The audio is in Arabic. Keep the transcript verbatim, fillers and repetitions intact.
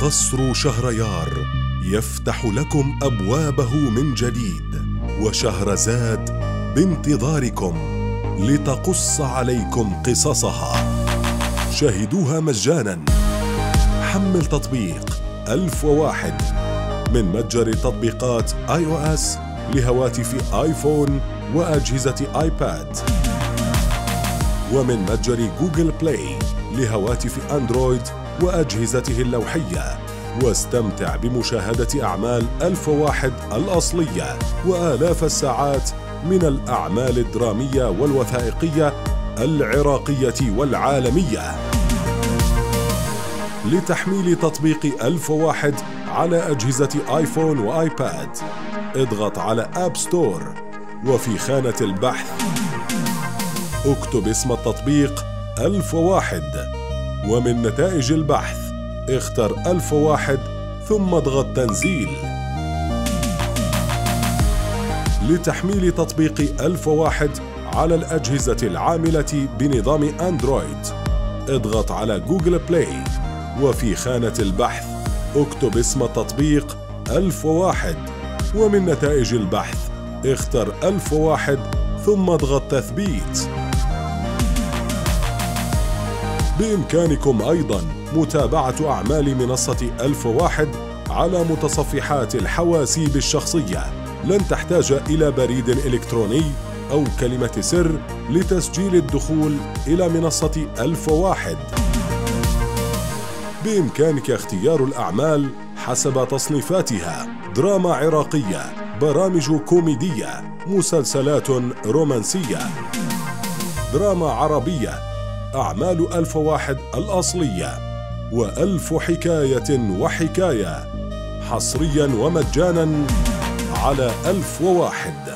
قصر شهريار يفتح لكم أبوابه من جديد، وشهرزاد بانتظاركم لتقص عليكم قصصها. شاهدوها مجاناً. حمل تطبيق ألف وواحد من متجر التطبيقات آي أو إس لهواتف آيفون وأجهزة آيباد، ومن متجر جوجل بلاي لهواتف أندرويد وأجهزته اللوحية، واستمتع بمشاهدة أعمال ألف وواحد الأصلية وآلاف الساعات من الأعمال الدرامية والوثائقية العراقية والعالمية. لتحميل تطبيق ألف وواحد على أجهزة آيفون وآيباد، اضغط على آب ستور، وفي خانة البحث اكتب اسم التطبيق ألف وواحد، ومن نتائج البحث اختر ألف وواحد ثم اضغط تنزيل. لتحميل تطبيق ألف وواحد على الأجهزة العاملة بنظام أندرويد، اضغط على جوجل بلاي، وفي خانة البحث اكتب اسم التطبيق ألف وواحد، ومن نتائج البحث اختر ألف وواحد ثم اضغط تثبيت. بإمكانكم أيضاً متابعة أعمال منصة ألف وواحد على متصفحات الحواسيب الشخصية. لن تحتاج إلى بريد إلكتروني أو كلمة سر لتسجيل الدخول إلى منصة ألف وواحد. بإمكانك اختيار الأعمال حسب تصنيفاتها: دراما عراقية، برامج كوميدية، مسلسلات رومانسية، دراما عربية، أعمال ألف وواحد الأصلية، وألف حكاية وحكاية، حصرياً ومجاناً على ألف وواحد.